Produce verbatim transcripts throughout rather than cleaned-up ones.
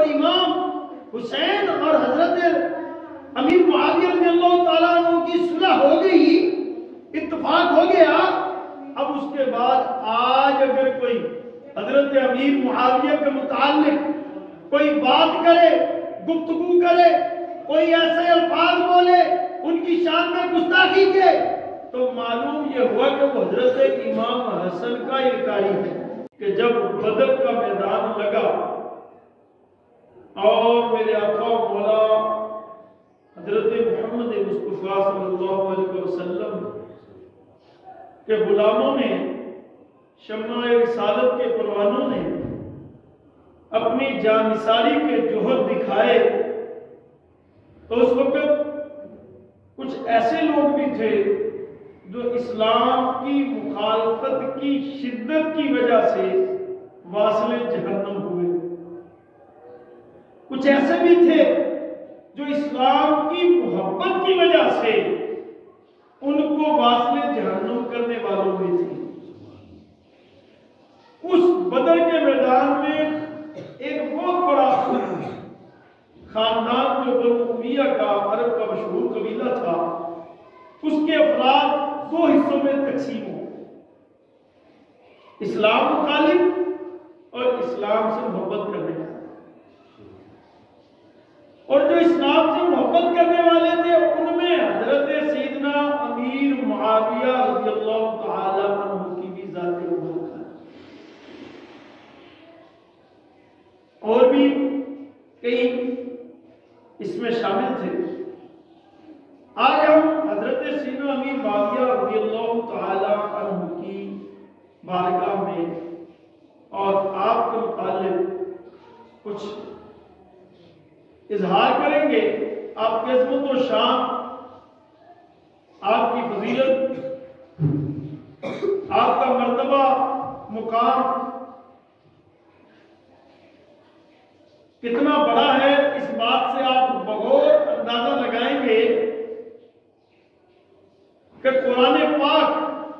اور امام حسین اور حضرت امیر معاویہ رضی اللہ تعالیٰ عنہ کی صلح ہو گئی، اتفاق ہو گیا، اب اس کے بعد آج اگر کوئی حضرت امیر معاویہ کے متعلق کوئی بات کرے، گفتگو کرے، کوئی ایسے الفاظ بولے، ان کی شان میں گستاخی کے، تو معلوم یہ ہوا کہ وہ حضرت امام حسن کا انکاری ہے کہ جب بدر کا میدان لگا اور میرے آقا و مولا حضرت محمد مصطفیٰ صلی اللہ علیہ وسلم کے غلاموں نے، شمع رسالت کے پروانوں نے اپنی جانثاری کے جوہر دکھائے، تو اس وقت کچھ ایسے لوگ بھی تھے جو اسلام کی مخالفت کی شدت کی وجہ سے واصل جہنم ہوئے، کچھ ایسے بھی تھے جو اسلام کی محبت کی وجہ سے ان کو واصل جہنم کرنے والوں میں تھے۔ اس بدر کے میدان میں ایک بہت بڑا خاندان جو بنو امیہ کا عرب کا مشہور قبیلہ تھا، اس کے افراد دو حصوں میں تقسیم ہو، اسلام مخالف اور اسلام سے محبت کرنے والے۔ اور جو اسلام سے محبت کرنے والے تھے ان میں حضرت سیدنا امیر معاویہ رضی اللہ تعالی عنہ کی بھی ذات مبارکہ ہے، اور بھی کئی اس میں شامل تھے۔ آج ہم حضرت سیدنا امیر معاویہ رضی اللہ تعالی عنہ کی بارگاہ میں اور آپ کے متعلق کچھ اظہار کریں گے، آپ کی عظمت و شان، آپ کی فضیلت، آپ کا مرتبہ، مقام کتنا بڑا ہے، اس بات سے آپ بغور اندازہ لگائیں گے کہ قرآن پاک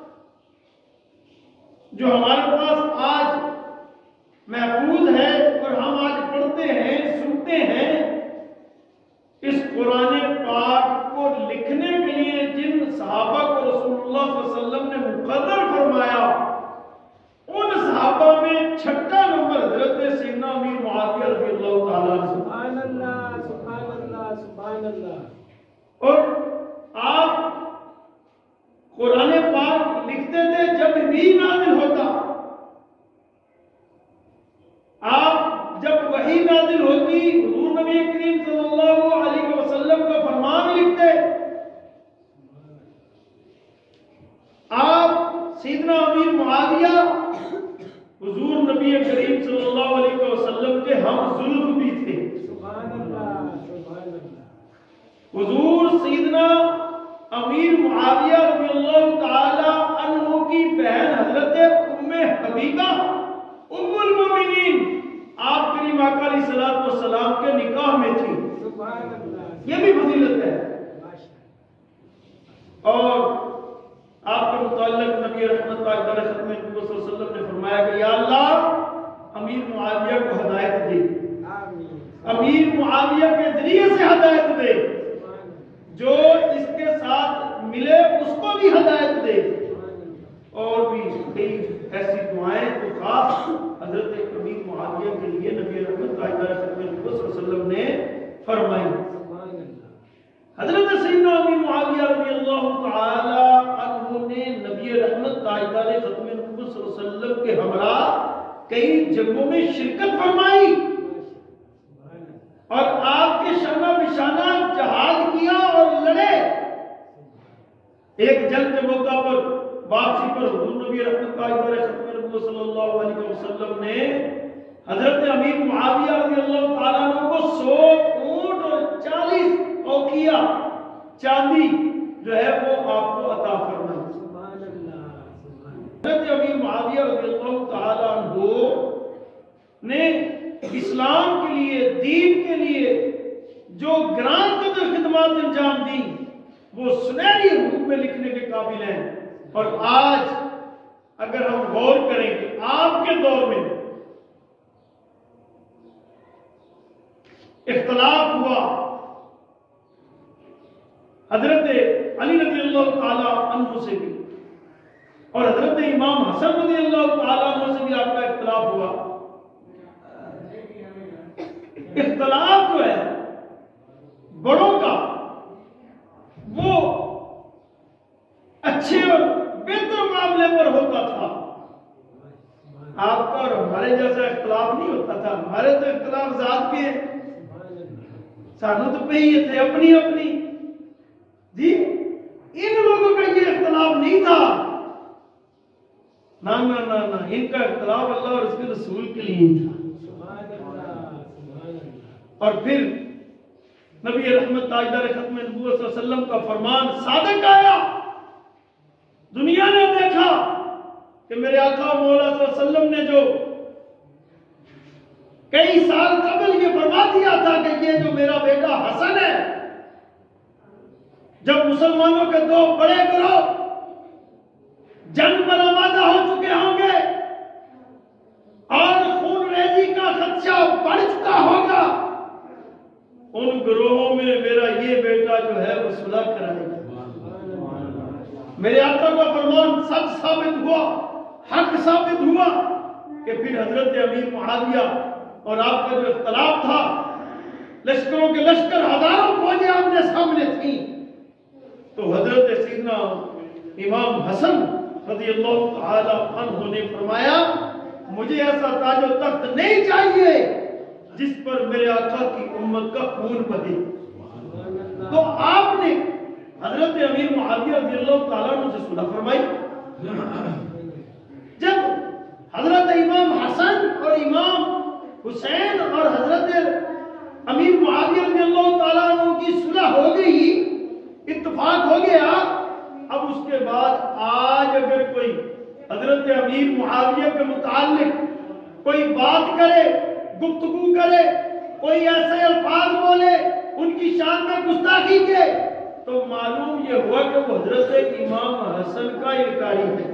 جو ہمارے پاس آج محفوظ ہے اور ہم آج پڑھتے ہیں، سنتے ہیں، اس قرآن پاک کو لکھنے کے لیے جن صحابہ کو رسول اللہ صلی اللہ علیہ وسلم نے مقرر فرمایا، ان صحابہ میں چھٹا نمبر حضرت سیدنا امیر معاویہ رضی اللہ تعالیٰ عنہ۔ سبحان اللہ، سبحان اللہ، سبحان اللہ۔ اور آپ قرآن پاک لکھتے تھے جب بھی نازل ہوتا، آپ جب وحی نازل ہوتی حضور نبی کریم صلی اللہ علیہ وسلم کا فرمان لکھتے، آپ سیدنا امیر معاویہ حضور نبی کریم صلی اللہ علیہ وسلم کے ہم ظلم بھی تھے۔ سبحان اللہ، سبحان اللہ۔ حضور سیدنا امیر معاویہ رضی اللہ تعالی عنہ کی بہن حضرت ام حبیبہ ام المومنین آپ کریم آقا علیہ الصلوۃ والسلام کے نکاح میں تھی۔ سبحان اللہ، یہ بھی فضیلت ہے۔ اور آپ کے متعلق نبی رحمت اللہ علیہ ختم نبوت صلی اللہ علیہ وسلم نے فرمایا کہ یا اللہ امیر معاویہ کو ہدایت دے، امیر معاویہ کے ذریعے سے ہدایت دے، جو اس کے ساتھ ملے اس کو بھی ہدایت دے۔ اور بھی کئی ایسی دعائیں تو خاص حضرت امیر معاویہ کے لیے نبی رحمت اللہ علیہ وسلم نے فرمائی۔ حضرت سیدنا امیر معاویہ رضی اللہ تعالی عنہ نے نبی رحمت تاجدار ختم نبوت صلی اللہ علیہ وسلم کے ہمراہ کئی جنگوں میں شرکت فرمائی، اور آپ کے شانہ بشانہ جہاد کیا اور لڑے۔ ایک جنگ کے موقع پر واپسی پر حضور نبی رحمت تاجدار ختم نبوت صلی اللہ علیہ وسلم نے حضرت امیر معاویہ رضی اللہ تعالیٰ عنہ کو سو اونٹ اور چالیس اوقیہ چاندی جو ہے وہ آپ کو عطا فرمائی۔ حضرت امیر معاویہ رضی اللہ تعالیٰ عنہ نے اسلام کے لیے، دین کے لیے جو گران قدر خدمات انجام دی وہ سنہری حروف میں لکھنے کے قابل ہیں۔ اور آج اگر ہم غور کریں کہ آپ کے دور میں اختلاف ہوا حضرت علی رضی اللہ تعالی عنہ سے بھی اور حضرت امام حسن رضی اللہ تعالی عنہ سے بھی آپ کا اختلاف ہوا. اختلاف جو ہے بڑوں کا وہ اچھے اور بہتر معاملے پر ہوتا تھا. آپ کا اور ہمارے جیسا اختلاف نہیں ہوتا تھا. ہمارے تو اختلاف ذات کے ہیں, سانو تو پہ ہی تھے اپنی اپنی. جی ان لوگوں کا یہ اختلاف نہیں تھا. نہ نہ نہ نہ ان کا اختلاف اللہ اور اس کے رسول کے لیے تھا. اور پھر نبی رحمت تاجدار ختم نبوت صلی اللہ علیہ وسلم کا فرمان صادق آیا. دنیا نے دیکھا کہ میرے آقا مولا صلی اللہ علیہ وسلم نے جو کئی سال قبل یہ فرما دیا تھا کہ یہ جو میرا بیٹا حسن ہے, جب مسلمانوں کے دو بڑے گروہ جنگ پر آمادہ ہو چکے ہوں گے اور خون ریزی کا خدشہ بڑھ چکا ہوگا, ان گروہوں میں میرا یہ بیٹا جو ہے وہ صلح کرائے گا. میرے آقا کا فرمان سچ ثابت ہوا, حق ثابت ہوا کہ پھر حضرت امیر معاویہ اور آپ کا جو اختلاف تھا, لشکروں کے لشکر ہزاروں فوجیں آمنے سامنے تھیں, تو حضرت سیدنا امام حسن رضی اللہ تعالی عنہ نے فرمایا مجھے ایسا تاج و تخت نہیں چاہیے جس پر میرے آقا کی امت کا خون بہے. تو آپ نے حضرت امیر معاویہ رضی اللہ تعالیٰ عنہ سے صلح فرمائی. جب حضرت امام حسن اور امام حسین اور حضرت امیر معاویہ رضی اللہ تعالیٰ عنہ کی صلح ہو گئی, اتفاق ہو گیا, اب اس کے بعد آج اگر کوئی حضرت امیر معاویہ کے متعلق کوئی بات کرے, گفتگو کرے, کوئی ایسے الفاظ بولے, ان کی شان میں گستاخی کے, تو معلوم یہ ہوا کہ وہ حضرت امام حسن کا انکاری ہے.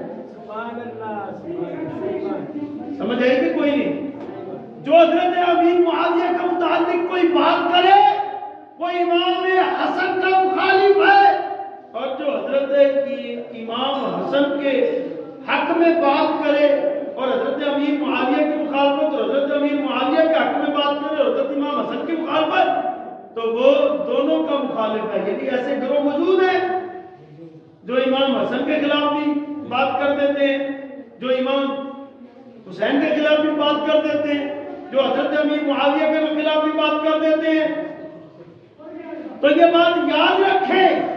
سمجھ آئی کہ کوئی نہیں؟ جو حضرت امیر معاویہ کا متعلق کوئی بات کرے وہ امام حسن کا مخالف ہے, اور جو حضرت امام حسن کے حق میں بات کرے اور حضرت امیر معاویہ کی مخالفت اور حضرت امیر معاویہ کے حق میں بات کرے اور حضرت امام حسن کی مخالفت, تو وہ دونوں کا مخالف ہے. یعنی ایسے گروہ موجود ہیں جو امام حسن کے خلاف بھی بات کر دیتے ہیں, جو امام حسین کے خلاف بھی بات کر دیتے ہیں, جو حضرت امیر معاویہ کے خلاف بھی بات کر دیتے ہیں. تو یہ بات یاد رکھیں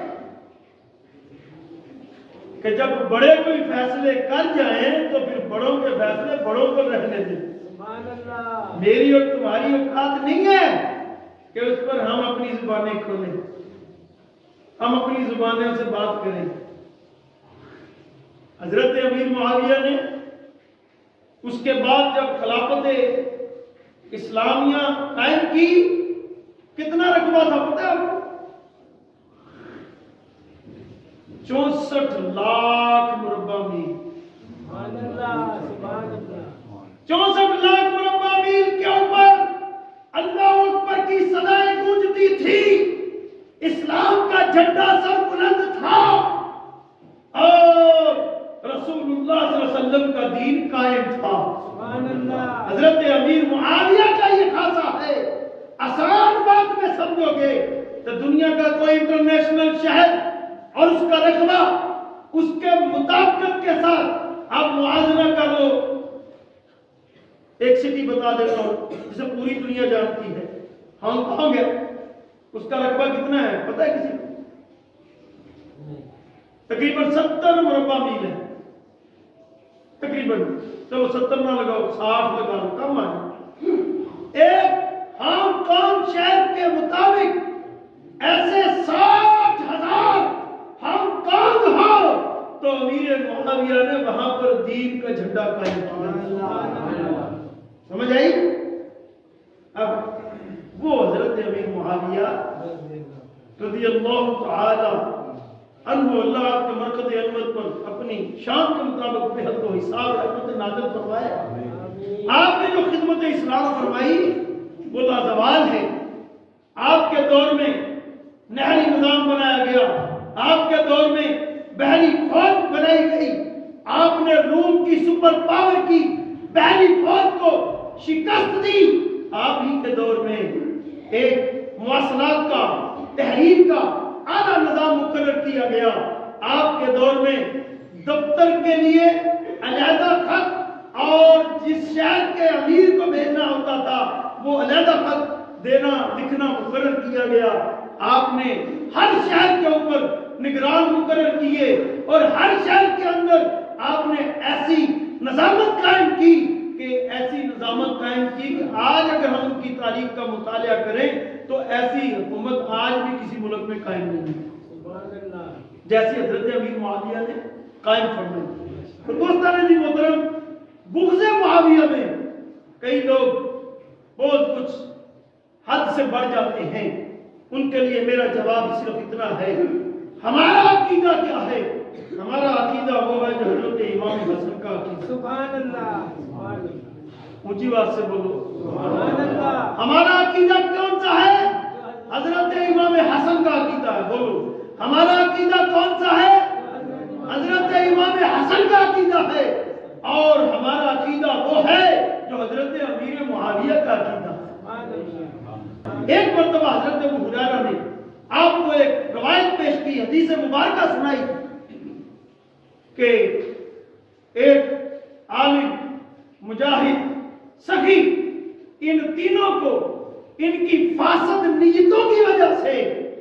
کہ جب بڑے کوئی فیصلے کر جائیں تو پھر بڑوں کے فیصلے بڑوں کو رہنے دیں. میری اور تمہاری اوقات نہیں ہے کہ اس پر ہم اپنی زبانیں کھولیں, ہم اپنی زبانوں سے بات کریں. حضرت امیر معاویہ نے اس کے بعد جب خلافت اسلامیہ قائم کی, کتنا رقبہ تھا پتہ ہے آپ کو؟ چونسٹھ لاکھ مربع میل. چونسٹھ لاکھ مربع میل کے اوپر اللہ اکبر کی صدائیں گونجتی تھی, اسلام کا جھنڈا سر بلند تھا, اور رسول اللہ صلی اللہ علیہ وسلم کا دین قائم تھا. حضرت امیر معاویہ کا یہ خاصہ ہے. آسان بات میں سمجھو گے تو دنیا کا کوئی انٹرنیشنل شہر اور اس کا رقبہ اس کے مطابقت کے ساتھ آپ موازنہ کر لو. ایک سٹی بتا دیتا ہوں جسے پوری دنیا جانتی ہے, ہانگ کانگ ہے, اس کا رقبہ کتنا ہے پتہ ہے کسی کو؟ تقریباً ستر مربع میل ہے تقریباً. چلو ستر نہ لگاؤ, ساٹھ لگا لو, کم آئے. ایک ہانگ کانگ شہر کے مطابق ایسے ساٹھ ہزار ہانگ کانگ ہو تو امیر معاویہ نے وہاں پر دین کا جھنڈا قائم کیا. سمجھ آئی؟ اب وہ حضرت امیر معاویہ رضی اللہ تعالی عنہ, اللہ آپ کے مرکز انور پر اپنی شان کے مطابق بہت و حساب رحمت نازل فرمائے. آپ نے جو خدمت اسلام فرمائی وہ لازوال ہے. آپ کے دور میں نہری نظام بنایا گیا، آپ کے دور میں بحری فوج بنائی گئی، آپ نے روم کی سپر پاور کی بحری فوج کو شکست دی۔ آپ ہی کے دور میں ایک مواصلات کا، تحریر کا اعلیٰ نظام مقرر کیا گیا۔ آپ کے دور میں دفتر کے لیے علیحدہ خط اور جس شہر کے امیر کو بھیجنا ہوتا تھا وہ علیحدہ خط دینا لکھنا مقرر کیا گیا۔ آپ نے ہر شہر کے اوپر نگران مقرر کیے اور ہر شہر کے اندر آپ نے ایسی نظامت قائم کی کہ ایسی نظامت قائم کی کہ آج اگر ہم ان کی تاریخ کا مطالعہ کریں تو ایسی حکومت آج بھی کسی ملک میں قائم نہیں ہے جیسی حضرت امیر معاویہ نے قائم فرمائی۔ تو دوستان جی محترم، بغض معاویہ میں کئی لوگ بہت کچھ حد سے بڑھ جاتے ہیں، ان کے لیے میرا جواب صرف اتنا ہے، ہمارا عقیدہ کیا ہے؟ ہمارا عقیدہ وہ ہے جو حضرت امام حسن کا عقیدہ۔ سبحان اللہ، اونچی بات سے بولو سبحان اللہ۔ ہمارا عقیدہ کون سا ہے؟ حضرت امام حسن کا عقیدہ ہے، بولو ہمارا عقیدہ کون سا ہے؟ حضرت امام حسن کا عقیدہ ہے، اور ہمارا عقیدہ وہ ہے جو حضرت امیر معاویہ کا عقیدہ ہے۔ ایک مرتبہ حضرت ابو ہریرہ نے آپ کو ایک روایت پیش کی، حدیث مبارکہ سنائی کہ ایک عالم، مجاہد، سخی، ان تینوں کو ان کی فاسد نیتوں کی وجہ سے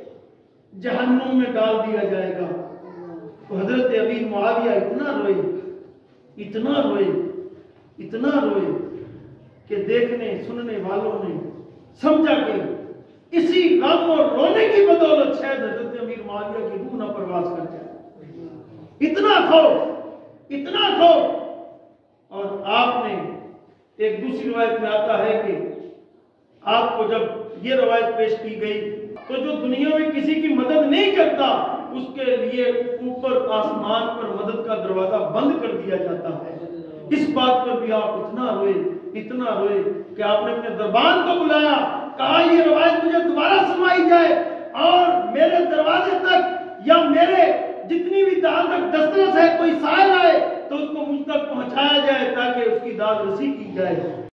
جہنم میں ڈال دیا جائے گا۔ تو حضرت امیر معاویہ اتنا روئے اتنا روئے اتنا روئے کہ دیکھنے سننے والوں نے سمجھا کہ اسی غم اور رونے کی بدولت شاید حضرت امیر معاویہ کی روح نہ پرواز کر جائے۔ اتنا خوف اتنا خوف اور آپ نے ایک دوسری روایت میں آتا ہے کہ آپ کو جب یہ روایت پیش کی گئی تو جو دنیا میں کسی کی مدد نہیں کرتا اس کے لیے اوپر آسمان پر مدد کا دروازہ بند کر دیا جاتا ہے۔ اس بات پر بھی آپ اتنا روئے اتنا روئے کہ آپ نے اپنے دربان کو بلایا، کہا یہ روایت مجھے دوبارہ سنوائی جائے اور میرے دروازے تک یا میرے جتنی بھی دال تک دسترس ہے کوئی سائل آئے تو اس کو مجھ تک پہنچایا جائے تاکہ اس کی داد رسی کی جائے۔